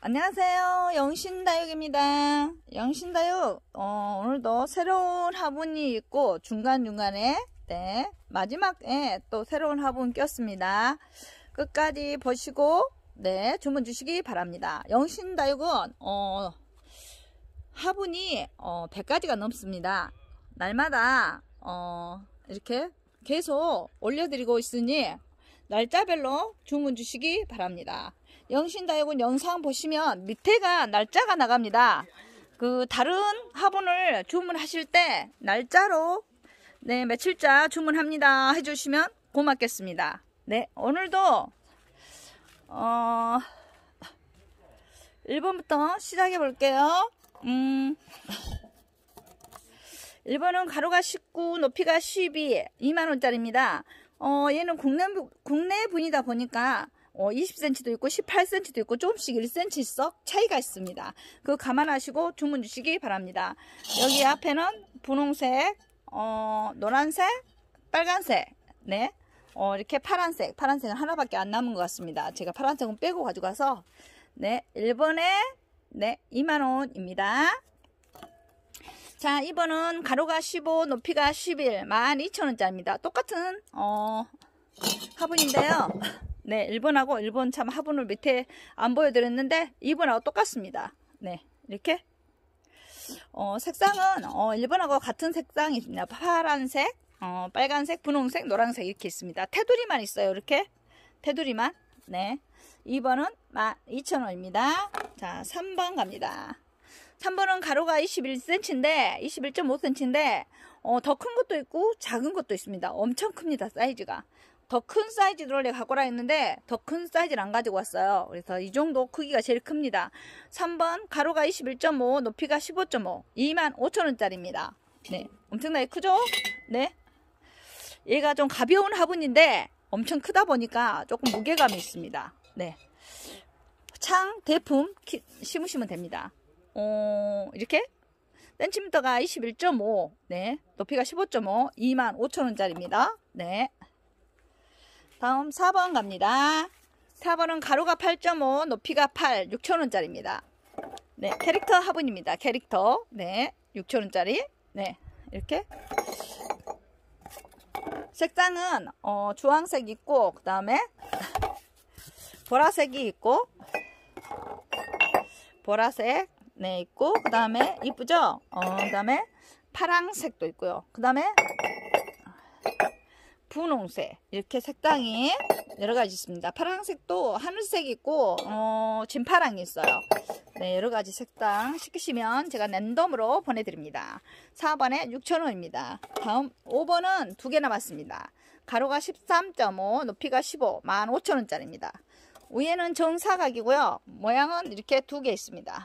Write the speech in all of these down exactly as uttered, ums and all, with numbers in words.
안녕하세요. 영신다육입니다. 영신다육 어, 오늘도 새로운 화분이 있고 중간중간에 네, 마지막에 또 새로운 화분 꼈습니다. 끝까지 보시고 네, 주문 주시기 바랍니다. 영신다육은 어, 화분이 어, 백 가지가 넘습니다. 날마다 어, 이렇게 계속 올려드리고 있으니 날짜별로 주문 주시기 바랍니다. 영신다육은 영상 보시면 밑에가 날짜가 나갑니다. 그 다른 화분을 주문하실 때 날짜로 네 며칠자 주문합니다 해주시면 고맙겠습니다. 네, 오늘도 어 일 번부터 시작해 볼게요. 음 일 번은 가로가 십구, 높이가 십이, 이만 원짜리입니다. 어, 얘는 국내, 국내 분이다 보니까 어, 이십 센티미터도 있고 십팔 센티미터도 있고 조금씩 일 센티미터 썩 차이가 있습니다. 그거 감안하시고 주문 주시기 바랍니다. 여기 앞에는 분홍색, 어, 노란색, 빨간색, 네, 어, 이렇게 파란색, 파란색은 하나밖에 안 남은 것 같습니다. 제가 파란색은 빼고 가져가서 네, 일 번에 네, 이만 원입니다. 자, 이 번은 가로가 십오, 높이가 십일, 만 이천 원짜리입니다. 똑같은 어, 화분인데요. 네, 일 번하고 일 번 참 화분을 밑에 안 보여드렸는데 이 번하고 똑같습니다. 네, 이렇게 어, 색상은 어, 일 번하고 같은 색상이 있습니다. 파란색, 어, 빨간색, 분홍색, 노란색 이렇게 있습니다. 테두리만 있어요. 이렇게 테두리만. 네, 이 번은 만 이천 원입니다. 자, 삼 번 갑니다. 삼 번은 가로가 이십일 센티미터인데 이십일 점 오 센티미터인데 어, 더 큰 것도 있고 작은 것도 있습니다. 엄청 큽니다. 사이즈가. 더 큰 사이즈를 원래 갖고 라 했는데 더 큰 사이즈를 안 가지고 왔어요. 그래서 이 정도 크기가 제일 큽니다. 삼 번 가로가 이십일 점 오, 높이가 십오 점 오, 이만 오천 원짜리입니다. 네, 엄청나게 크죠? 네, 얘가 좀 가벼운 화분인데 엄청 크다 보니까 조금 무게감이 있습니다. 네, 창 대품 키, 심으시면 됩니다. 어, 이렇게 센티미터가 이십일 점 오, 네, 높이가 십오 점 오, 이만 오천 원짜리입니다. 네, 다음 사 번 갑니다. 사 번은 가로가 팔 점 오, 높이가 팔, 육천 원짜리입니다. 네, 캐릭터 화분입니다. 캐릭터. 네, 육천 원짜리. 네, 이렇게 색상은 어, 주황색 있고 그 다음에 보라색이 있고 보라색 네 있고 그 다음에 이쁘죠? 어, 그 다음에 파랑색도 있고요. 그 다음에 분홍색 이렇게 색상이 여러가지 있습니다. 파란색도 하늘색 있고 어, 진파랑이 있어요. 네, 여러가지 색상 시키시면 제가 랜덤으로 보내드립니다. 사 번에 육천 원입니다. 다음 오 번은 두 개 남았습니다. 가로가 십삼 점 오, 높이가 십오, 만 오천 원짜리입니다. 위에는 정사각이고요. 모양은 이렇게 두 개 있습니다.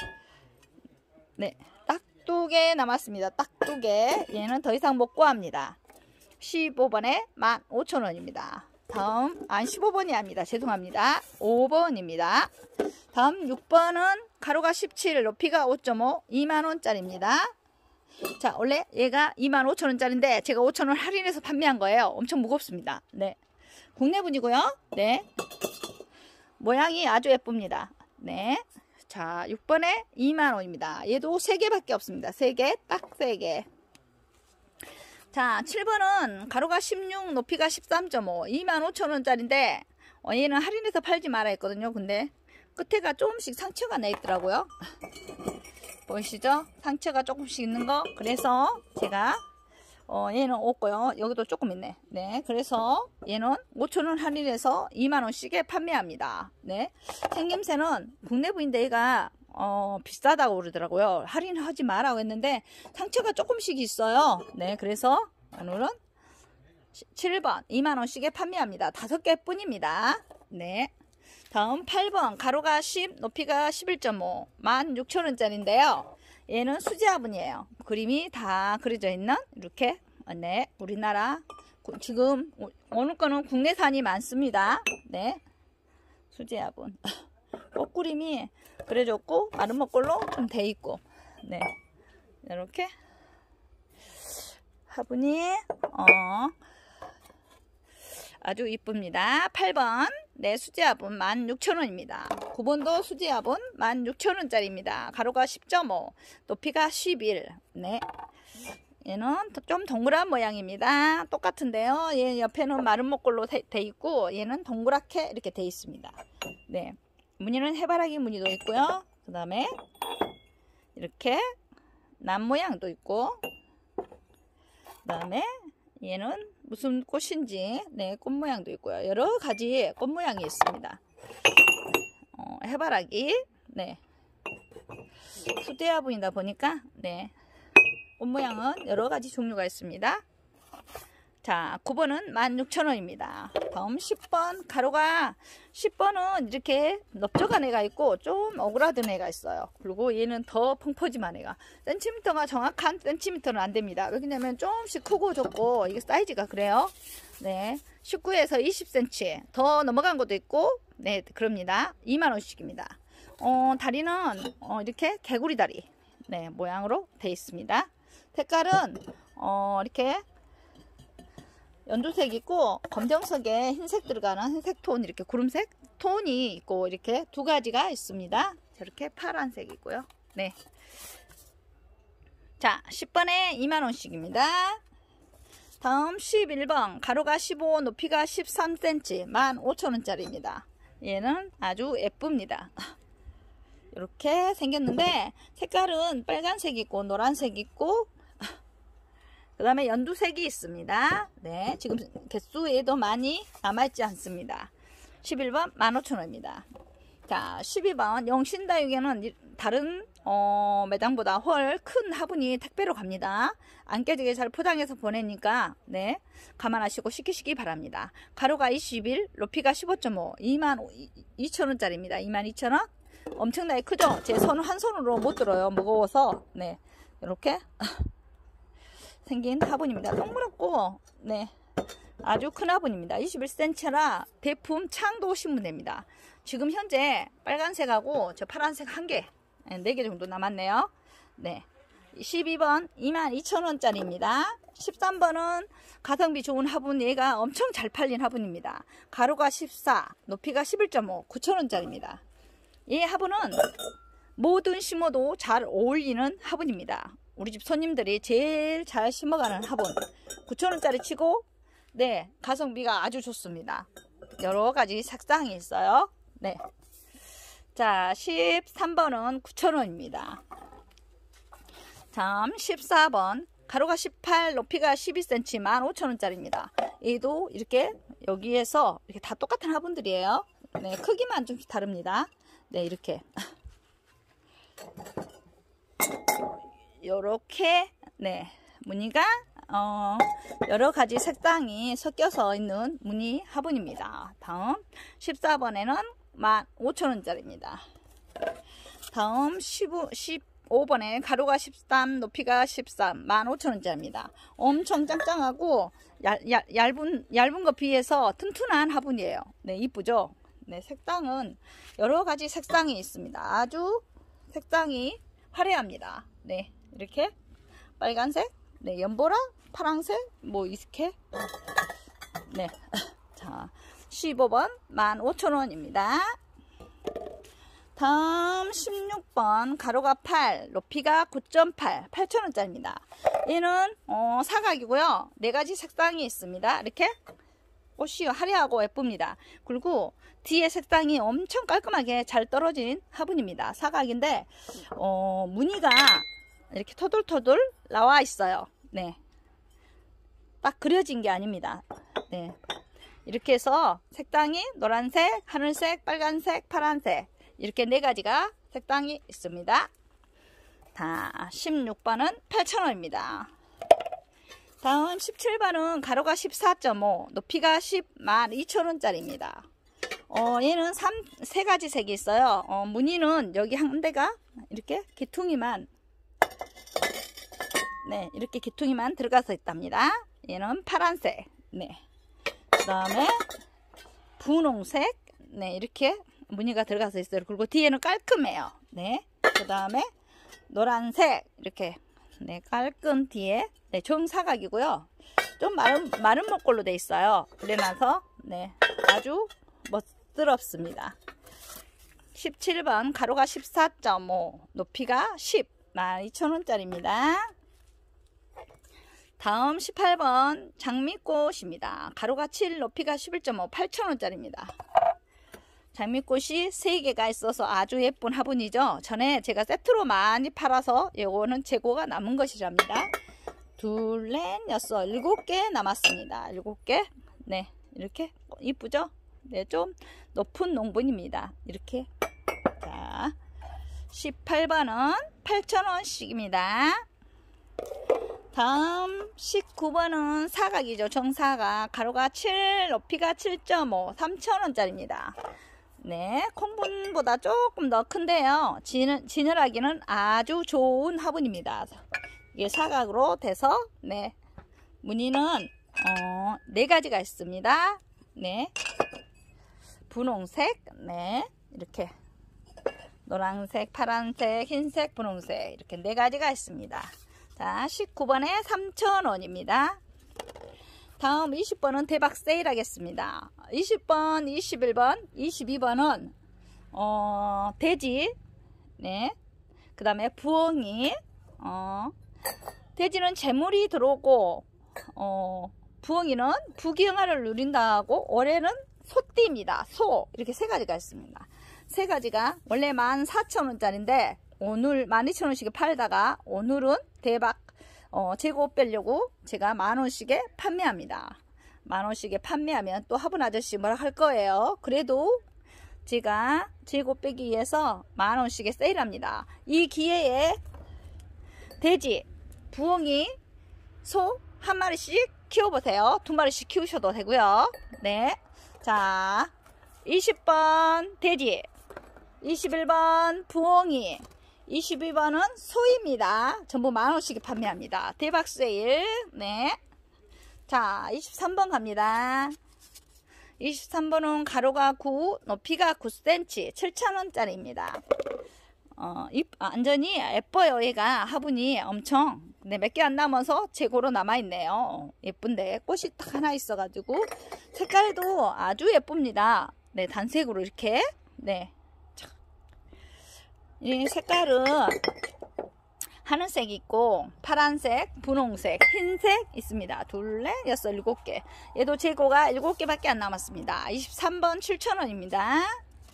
네, 딱 두 개 남았습니다. 딱 두 개. 얘는 더 이상 못 구합니다. 십오 번에 만 오천 원입니다. 다음, 아, 십오 번이 아닙니다. 죄송합니다. 오 번입니다. 다음 육 번은 가로가 십칠, 높이가 오 점 오, 이만 원짜리입니다. 자, 원래 얘가 이만 오천 원짜리인데 제가 오천 원 할인해서 판매한 거예요. 엄청 무겁습니다. 네, 국내분이고요. 네, 모양이 아주 예쁩니다. 네, 자, 육 번에 이만 원입니다. 얘도 세 개밖에 없습니다. 세 개, 딱 세 개. 자, 칠 번은 가로가 십육, 높이가 십삼 점 오, 이만 오천 원짜리인데 어, 얘는 할인해서 팔지 말아 했거든요. 근데 끝에가 조금씩 상처가 나 있더라고요. 보이시죠? 상처가 조금씩 있는 거. 그래서 제가 어, 얘는 없고요. 여기도 조금 있네. 네, 그래서 얘는 오천 원 할인해서 이만 원씩에 판매합니다. 네, 생김새는 국내부인데 얘가 어, 비싸다고 그러더라고요. 할인하지 마라고 했는데 상처가 조금씩 있어요. 네, 그래서 오늘은 칠 번 이만 원씩에 판매합니다. 다섯 개 뿐입니다. 네, 다음 팔 번 가로가 십, 높이가 십일 점 오, 만 육천 원짜리인데요. 얘는 수제 화분이에요. 그림이 다 그려져 있는 이렇게. 네, 우리나라 지금 어느 거는 국내산이 많습니다. 네, 수제 화분. 꽃그림이 그려졌고 마른 목걸로 좀 돼 있고. 네, 이렇게 화분이 어, 아주 이쁩니다. 팔 번 네, 수제 화분 만 육천 원입니다. 구 번도 수지화분 만 육천 원짜리입니다. 가로가 십 점 오, 높이가 십일. 네. 얘는 좀 동그란 모양입니다. 똑같은데요. 얘 옆에는 마른 목걸로 돼 있고 얘는 동그랗게 이렇게 돼 있습니다. 네. 무늬는 해바라기 무늬도 있고요. 그 다음에 이렇게 남 모양도 있고, 그 다음에 얘는 무슨 꽃인지, 네, 꽃 모양도 있고요. 여러 가지 꽃 모양이 있습니다. 어, 해바라기, 네, 수대화분이다 보니까, 네, 꽃 모양은 여러 가지 종류가 있습니다. 자, 구 번은 만 육천 원입니다. 다음 십 번, 가로가 십 번은 이렇게 넓적한 애가 있고 좀 오그라든 애가 있어요. 그리고 얘는 더 펑퍼짐한 애가, 센티미터가 정확한 센티미터는 안 됩니다. 왜냐면 조금씩 크고 좁고 이게 사이즈가 그래요. 네, 십구에서 이십 센티미터 더 넘어간 것도 있고, 네, 그럽니다. 이만 원씩입니다. 어, 다리는 어, 이렇게 개구리 다리, 네, 모양으로 되어 있습니다. 색깔은 어, 이렇게 연두색 있고 검정색에 흰색 들어가는 흰색 톤, 이렇게 구름색 톤이 있고 이렇게 두 가지가 있습니다. 저렇게 파란색 있고요. 네. 자, 십 번에 이만 원씩입니다. 다음 십일 번, 가로가 십오, 높이가 십삼 센티미터, 만 오천 원짜리입니다. 얘는 아주 예쁩니다. 이렇게 생겼는데 색깔은 빨간색 있고 노란색 있고 그 다음에 연두색이 있습니다. 네, 지금 개수에도 많이 남아있지 않습니다. 십일 번 만 오천 원입니다. 자, 십이 번 영신다육에는 다른 어, 매장보다 훨 큰 화분이 택배로 갑니다. 안 깨지게 잘 포장해서 보내니까, 네, 감안하시고 시키시기 바랍니다. 가로가 이십일, 높이가 십오 점 오, 이만 이천 원짜리입니다. 이만 이천 원. 엄청나게 크죠? 제 손 한 손으로 못 들어요. 무거워서. 네, 이렇게 생긴 화분입니다. 동그랗고, 네, 아주 큰 화분입니다. 이십일 센티미터라 대품 창도 오시면 됩니다. 지금 현재 빨간색하고 저 파란색 한 개, 네 개 정도 남았네요. 네, 십이 번 이만 이천 원짜리입니다. 십삼 번은 가성비 좋은 화분, 얘가 엄청 잘 팔린 화분입니다. 가로가 십사, 높이가 십일 점 오, 구천 원짜리입니다. 이 화분은 뭐든 심어도 잘 어울리는 화분입니다. 우리 집 손님들이 제일 잘 심어가는 화분, 구천 원짜리 치고, 네, 가성비가 아주 좋습니다. 여러 가지 색상이 있어요. 네. 자, 십삼 번은 구천 원입니다. 다음 십사 번, 가로가 십팔, 높이가 십이 센티미터, 만 오천 원짜리입니다. 얘도 이렇게 여기에서 이렇게 다 똑같은 화분들이에요. 네, 크기만 좀 다릅니다. 네, 이렇게 요렇게, 네, 무늬가 어, 여러 가지 색상이 섞여서 있는 무늬 화분입니다. 다음 십사 번에는 만 오천 원짜리입니다. 다음 십오, 십오 번에 가로가 십삼, 높이가 십삼, 만 오천 원짜리입니다. 엄청 짱짱하고 얇, 얇, 얇은, 얇은 거 비해서 튼튼한 화분이에요. 네, 이쁘죠? 네, 색상은 여러 가지 색상이 있습니다. 아주 색상이 화려합니다. 네, 이렇게 빨간색, 네, 연보라, 파란색, 뭐 이렇게, 네, 자, 십오 번 만 오천 원입니다. 다음 십육 번, 가로가 팔, 높이가 구 점 팔, 팔천 원짜리입니다. 얘는 어, 사각이고요. 네 가지 색상이 있습니다. 이렇게 꽃이 화려하고 예쁩니다. 그리고 뒤에 색상이 엄청 깔끔하게 잘 떨어진 화분입니다. 사각인데 어, 무늬가 이렇게 토돌토돌 나와 있어요. 네, 딱 그려진 게 아닙니다. 네, 이렇게 해서 색상이 노란색, 하늘색, 빨간색, 파란색, 이렇게 네 가지가 색상이 있습니다. 다 십육 번은 팔천 원입니다. 다음 십칠 번은 가로가 십사 점 오, 높이가 십, 만 이천 원짜리입니다. 어, 얘는 삼, 세 가지 색이 있어요. 어, 무늬는 여기 한 대가 이렇게 기퉁이만, 네, 이렇게 기퉁이만 들어가서 있답니다. 얘는 파란색, 네, 그 다음에 분홍색, 네, 이렇게 무늬가 들어가서 있어요. 그리고 뒤에는 깔끔해요. 네, 그 다음에 노란색, 이렇게, 네, 깔끔 뒤에, 네, 정사각이고요. 좀 마른, 마른 목걸로 돼 있어요. 그래놔서, 네, 아주 멋스럽습니다. 십칠 번 가로가 십사 점 오, 높이가 십, 만 이천 원짜리입니다. 다음 십팔 번 장미꽃입니다. 가로가 칠, 높이가 십일 점 오, 팔천 원짜리입니다. 장미꽃이 세 개가 있어서 아주 예쁜 화분이죠. 전에 제가 세트로 많이 팔아서 요거는 재고가 남은 것이랍니다. 둘, 넷, 여섯, 일곱 개 남았습니다. 일곱 개. 네, 이렇게 이쁘죠? 네, 좀 높은 농분입니다. 이렇게. 자, 십팔 번은 팔천 원씩입니다. 다음 십구 번은 사각이죠. 정사각. 가로가 칠, 높이가 칠 점 오, 삼천 원짜리입니다. 네, 콩분보다 조금 더 큰데요. 지느, 지느러기는 아주 좋은 화분입니다. 이게 사각으로 돼서, 네, 무늬는 어, 네 가지가 있습니다. 네, 분홍색, 네, 이렇게 노란색, 파란색, 흰색, 분홍색 이렇게 네 가지가 있습니다. 자, 십구 번에 삼천 원입니다. 다음 이십 번은 대박 세일 하겠습니다. 이십 번, 이십일 번, 이십이 번은 어, 돼지, 네, 그 다음에 부엉이, 어, 돼지는 재물이 들어오고 어, 부엉이는 부귀영화를 누린다고, 올해는 소띠입니다. 소, 이렇게 세 가지가 있습니다. 세 가지가 원래 만 사천 원짜리인데 오늘 만 이천 원씩에 팔다가 오늘은 대박 어, 재고 빼려고 제가 만 원씩에 판매합니다. 만 원씩에 판매하면 또 화분 아저씨 뭐라 할 거예요. 그래도 제가 재고 빼기 위해서 만 원씩에 세일합니다. 이 기회에 돼지, 부엉이, 소 한 마리씩 키워보세요. 두 마리씩 키우셔도 되고요. 네, 자, 이십 번 돼지, 이십일 번 부엉이, 이십이 번은 소입니다. 전부 만 원씩에 판매합니다. 대박 세일. 네, 자, 이십삼 번 갑니다. 이십삼 번은 가로가 구, 높이가 구 센티미터, 칠천 원짜리입니다. 어, 이, 완전히 예뻐요. 얘가 화분이 엄청, 네, 몇 개 안 남아서 재고로 남아있네요. 예쁜데 꽃이 딱 하나 있어가지고 색깔도 아주 예쁩니다. 네, 단색으로 이렇게. 네, 이 색깔은 하늘색 있고 파란색, 분홍색, 흰색 있습니다. 둘, 넷, 여섯, 일곱 개. 얘도 재고가 일곱 개밖에 안 남았습니다. 이십삼 번 칠천 원입니다.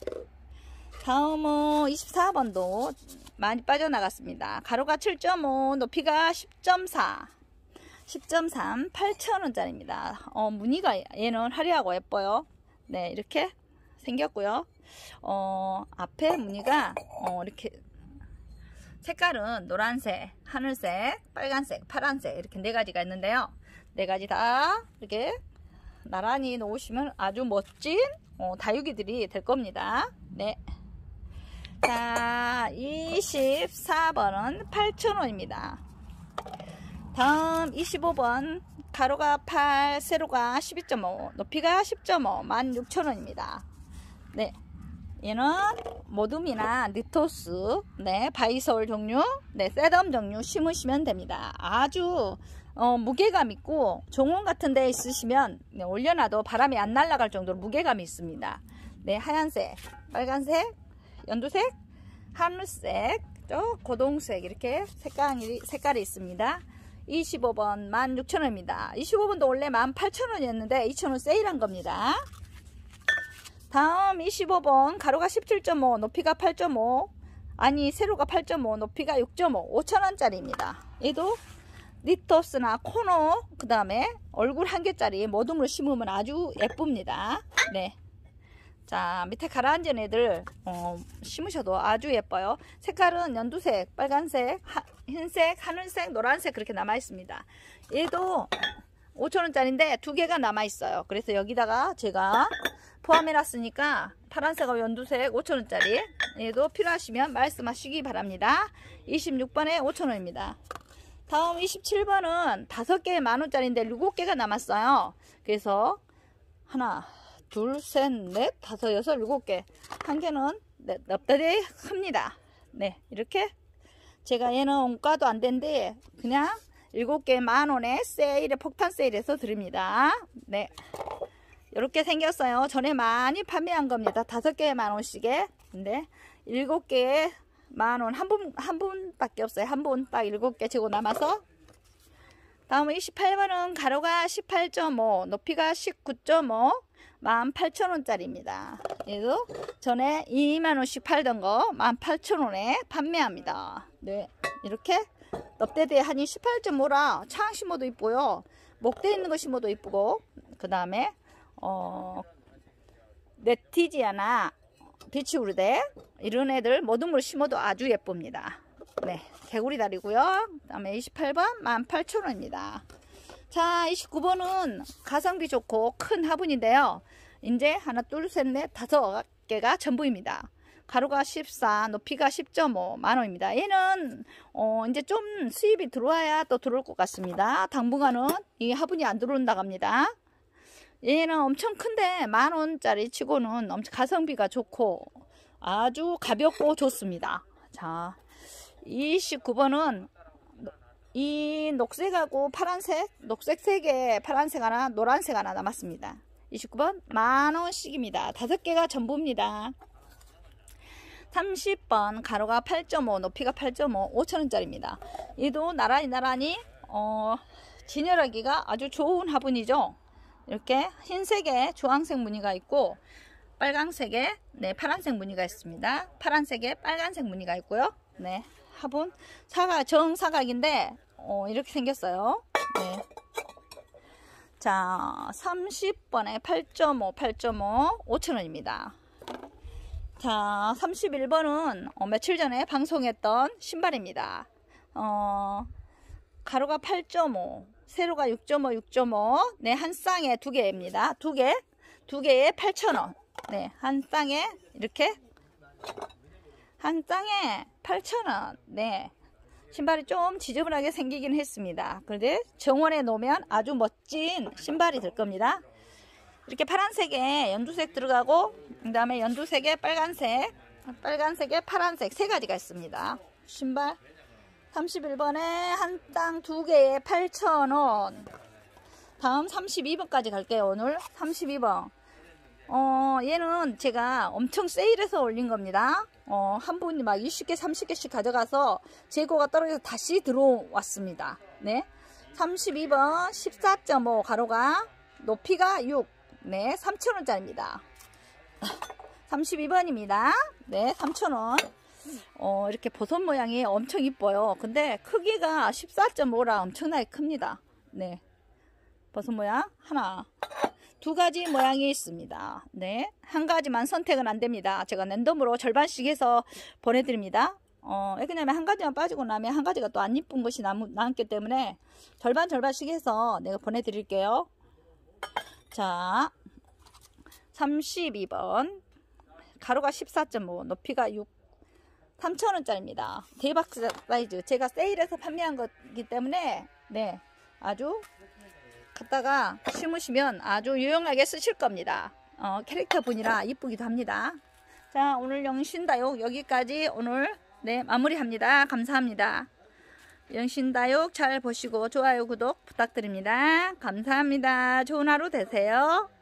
다음은 이십사 번도 많이 빠져나갔습니다. 가로가 칠 점 오, 높이가 십 점 사, 십 점 삼, 팔천 원짜리입니다. 어, 무늬가 얘는 화려하고 예뻐요. 네, 이렇게 생겼고요. 어, 앞에 무늬가 어, 이렇게 색깔은 노란색, 하늘색, 빨간색, 파란색 이렇게 네 가지가 있는데요. 네 가지 다 이렇게 나란히 놓으시면 아주 멋진 어, 다육이들이 될 겁니다. 네. 자, 이십사 번은 팔천 원입니다. 다음 이십오 번 가로가 팔, 세로가 십이 점 오, 높이가 십 점 오, 만 육천 원입니다. 네, 얘는 모둠이나 니토스, 네, 바이솔 종류, 네, 세덤 종류 심으시면 됩니다. 아주 어, 무게감 있고 종원 같은 데 있으시면 네, 올려놔도 바람이 안 날아갈 정도로 무게감이 있습니다. 네, 하얀색, 빨간색, 연두색, 하늘색, 또 고동색 이렇게 색깔이, 색깔이 있습니다. 이십오 번 만 육천 원입니다. 이십오 번도 원래 만 팔천 원이었는데 이천 원 세일한 겁니다. 다음 이십오 번 가로가 십칠 점 오, 높이가 팔 점 오, 아니 세로가 팔 점 오, 높이가 육 점 오, 오천 원짜리입니다. 얘도 니토스나 코노, 그 다음에 얼굴 한 개짜리 모둠으로 심으면 아주 예쁩니다. 네, 자, 밑에 가라앉은 애들 어, 심으셔도 아주 예뻐요. 색깔은 연두색, 빨간색, 하, 흰색, 하늘색, 노란색 그렇게 남아 있습니다. 얘도 오천 원짜리인데 두 개가 남아 있어요. 그래서 여기다가 제가 포함해 놨으니까 파란색하고 연두색 오천 원짜리 얘도 필요하시면 말씀하시기 바랍니다. 이십육 번에 오천 원입니다. 다음 이십칠 번은 다섯 개에 만 원짜리인데 일곱 개가 남았어요. 그래서 하나, 둘, 셋, 넷, 다섯, 여섯, 일곱 개. 한 개는 납다리 큽니다. 네, 이렇게 제가 얘는 원가도 안 된데 그냥 일곱 개 만 원에 세일에 폭탄 세일해서 드립니다. 네, 이렇게 생겼어요. 전에 많이 판매한 겁니다. 다섯 개에 만 원씩에. 근데 일곱 개에 만 원. 한 분, 한 분밖에 없어요. 한 분 딱 일곱 개 재고 남아서. 다음은 이십팔 번은 가로가 십팔 점 오, 높이가 십구 점 오, 만 팔천 원짜리입니다. 얘도 전에 이만 원씩 팔던 거 만 팔천 원에 판매합니다. 네, 이렇게 넙대대에 한 십팔 점 오라 차항 심어도 이쁘고요. 목대 있는 거 심어도 이쁘고, 그 다음에 어 네티지아나 비치우르데 이런 애들 모둠으로 심어도 아주 예쁩니다. 네, 개구리 다리고요. 그 다음에 이십팔 번 만 팔천 원입니다. 자, 이십구 번은 가성비 좋고 큰 화분인데요. 이제 하나, 둘, 셋, 넷, 다섯 개가 전부입니다. 가로가 십사, 높이가 십 점 오 만 원입니다. 얘는 어, 이제 좀 수입이 들어와야 또 들어올 것 같습니다. 당분간은 이 화분이 안 들어온다고 합니다. 얘는 엄청 큰데 만 원짜리 치고는 엄청 가성비가 좋고 아주 가볍고 좋습니다. 자, 이십구 번은 이 녹색하고 파란색, 녹색 세 개, 파란색 하나, 노란색 하나 남았습니다. 이십구 번 만 원씩입니다. 다섯 개가 전부입니다. 삼십 번 가로가 팔 점 오, 높이가 팔 점 오, 오천 원짜리입니다. 얘도 나란히 나란히 어, 진열하기가 아주 좋은 화분이죠. 이렇게 흰색에 주황색 무늬가 있고 빨강색에 네, 파란색 무늬가 있습니다. 파란색에 빨간색 무늬가 있고요. 네, 화분 사각, 정사각인데 어, 이렇게 생겼어요. 네. 자, 삼십 번에 팔 점 오, 팔 점 오, 오천 원입니다. 자, 삼십일 번은 어, 며칠 전에 방송했던 신발입니다. 어, 가로가 팔 점 오, 세로가 육 점 오, 육 점 오. 네, 한 쌍에 두 개입니다. 두 개, 두 개에 팔천 원. 네, 한 쌍에 이렇게 한 쌍에 팔천 원. 네, 신발이 좀 지저분하게 생기긴 했습니다. 그런데 정원에 놓으면 아주 멋진 신발이 될 겁니다. 이렇게 파란색에 연두색 들어가고, 그 다음에 연두색에 빨간색, 빨간색에 파란색 세 가지가 있습니다. 신발 삼십일 번에 한 쌍 두 개에 팔천 원. 다음 삼십이 번까지 갈게요. 오늘 삼십이 번. 어, 얘는 제가 엄청 세일해서 올린 겁니다. 어, 한 분이 막 이십 개, 삼십 개씩 가져가서 재고가 떨어져서 다시 들어왔습니다. 네. 삼십이 번 십사 점 오 가로가 높이가 육. 네, 삼천 원짜리입니다. 삼십이 번입니다. 네, 삼천 원. 어, 이렇게 버섯 모양이 엄청 이뻐요. 근데 크기가 십사 점 오라 엄청나게 큽니다. 네. 버섯 모양 하나. 두 가지 모양이 있습니다. 네. 한 가지만 선택은 안 됩니다. 제가 랜덤으로 절반씩 해서 보내드립니다. 어, 왜냐면 한 가지만 빠지고 나면 한 가지가 또 안 이쁜 것이 남, 남기 때문에 절반 절반씩 해서 내가 보내드릴게요. 자, 삼십이 번. 가로가 십사 점 오, 높이가 육. 삼천 원짜리입니다. 대박 사이즈. 제가 세일해서 판매한 거기 때문에, 네. 아주 갖다가 심으시면 아주 유용하게 쓰실 겁니다. 어, 캐릭터 분이라 이쁘기도 합니다. 자, 오늘 영신다육 여기까지 오늘 네 마무리합니다. 감사합니다. 영신다육 잘 보시고 좋아요 구독 부탁드립니다. 감사합니다. 좋은 하루 되세요.